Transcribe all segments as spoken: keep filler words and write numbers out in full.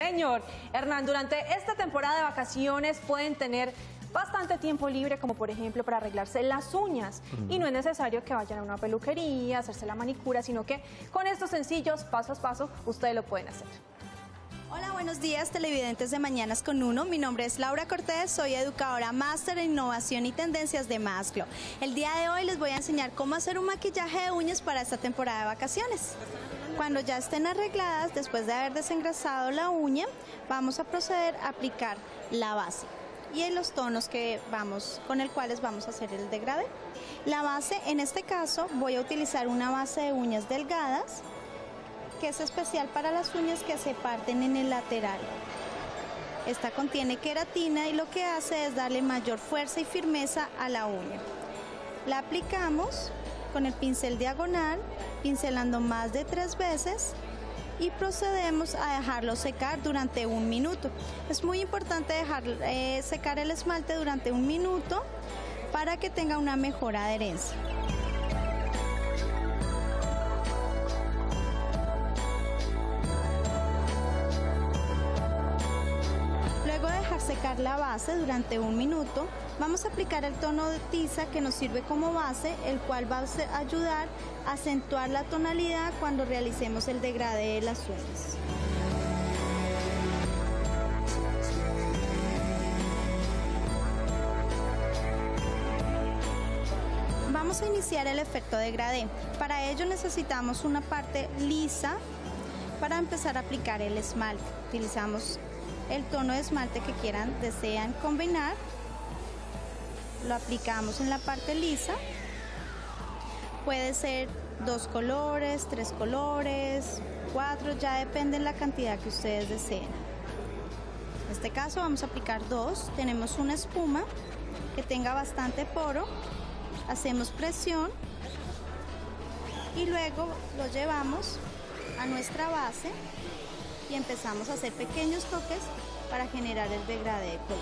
señor. Hernán, durante esta temporada de vacaciones pueden tener bastante tiempo libre, como por ejemplo para arreglarse las uñas. Mm. Y no es necesario que vayan a una peluquería, hacerse la manicura, sino que con estos sencillos, paso a paso, ustedes lo pueden hacer. Hola, buenos días televidentes de Mañanas con Uno. Mi nombre es Laura Cortés, soy educadora máster en innovación y tendencias de Masclo. El día de hoy les voy a enseñar cómo hacer un maquillaje de uñas para esta temporada de vacaciones. Cuando ya estén arregladas, después de haber desengrasado la uña, vamos a proceder a aplicar la base y en los tonos que vamos, con el cuales vamos a hacer el degradé. La base, en este caso, voy a utilizar una base de uñas delgadas, que es especial para las uñas que se parten en el lateral. Esta contiene queratina y lo que hace es darle mayor fuerza y firmeza a la uña. La aplicamos con el pincel diagonal, pincelando más de tres veces y procedemos a dejarlo secar durante un minuto. Es muy importante dejar eh, secar el esmalte durante un minuto para que tenga una mejor adherencia. Secar la base durante un minuto, vamos a aplicar el tono de tiza que nos sirve como base, el cual va a ayudar a acentuar la tonalidad cuando realicemos el degradé de las uñas. Vamos a iniciar el efecto degradé. Para ello necesitamos una parte lisa para empezar a aplicar el esmalte. Utilizamos el tono de esmalte que quieran, desean combinar, lo aplicamos en la parte lisa. Puede ser dos colores, tres colores, cuatro, ya depende de la cantidad que ustedes deseen. En este caso vamos a aplicar dos. Tenemos una espuma que tenga bastante poro, hacemos presión y luego lo llevamos a nuestra base y empezamos a hacer pequeños toques para generar el degradé de color.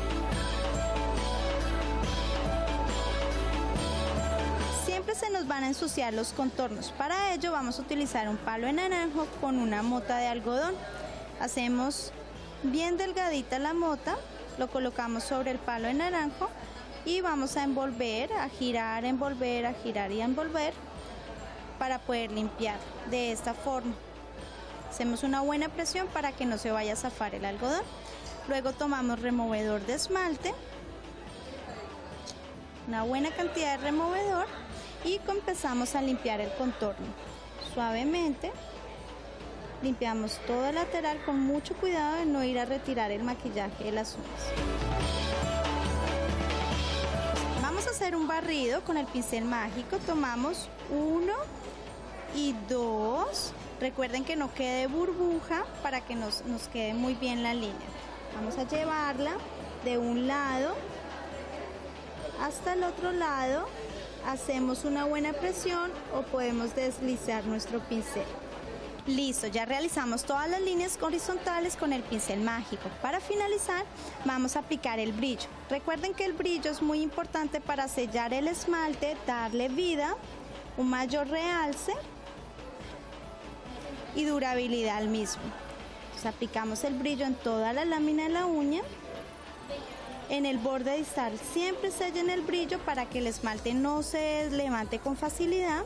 Siempre se nos van a ensuciar los contornos. Para ello vamos a utilizar un palo de naranjo con una mota de algodón. Hacemos bien delgadita la mota, lo colocamos sobre el palo de naranjo y vamos a envolver, a girar, envolver, a girar y a envolver para poder limpiar de esta forma. Hacemos una buena presión para que no se vaya a zafar el algodón. Luego tomamos removedor de esmalte, una buena cantidad de removedor y empezamos a limpiar el contorno. Suavemente limpiamos todo el lateral con mucho cuidado de no ir a retirar el maquillaje de las uñas. Vamos a hacer un barrido con el pincel mágico. Tomamos uno y dos. Recuerden que no quede burbuja para que nos, nos quede muy bien la línea. Vamos a llevarla de un lado hasta el otro lado. Hacemos una buena presión o podemos deslizar nuestro pincel. Listo, ya realizamos todas las líneas horizontales con el pincel mágico. Para finalizar, vamos a aplicar el brillo. Recuerden que el brillo es muy importante para sellar el esmalte, darle vida, un mayor realce y durabilidad al mismo. Entonces aplicamos el brillo en toda la lámina de la uña. En el borde distal siempre sellen el brillo para que el esmalte no se levante con facilidad.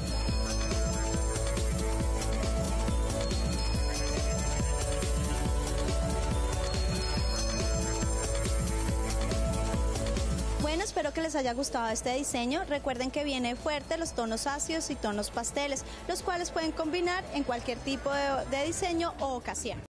Bueno, espero que les haya gustado este diseño. Recuerden que viene fuerte los tonos ácidos y tonos pasteles, los cuales pueden combinar en cualquier tipo de, de diseño o ocasión.